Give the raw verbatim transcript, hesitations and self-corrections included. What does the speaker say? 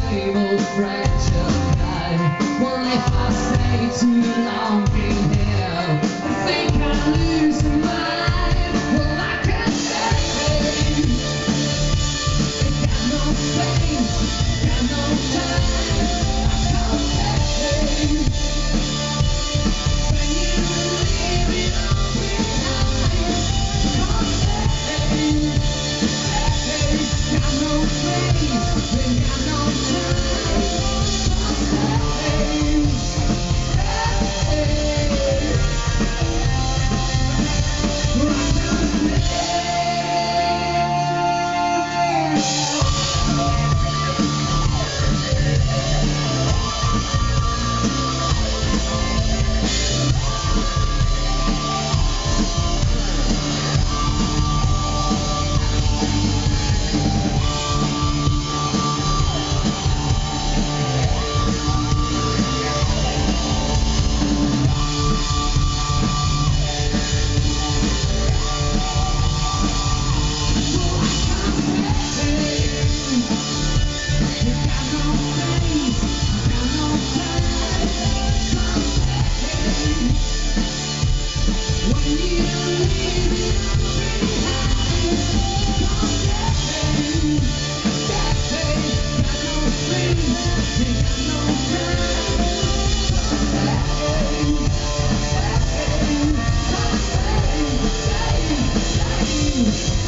tables fracture high. Well, if I stay too long in here, I think I'm losing my mind. Well, I can't stay. Got no space, got no time. I can't stay. When you leave it all behind, I can't stay. Got no space, got no time. Stay, stay, stay.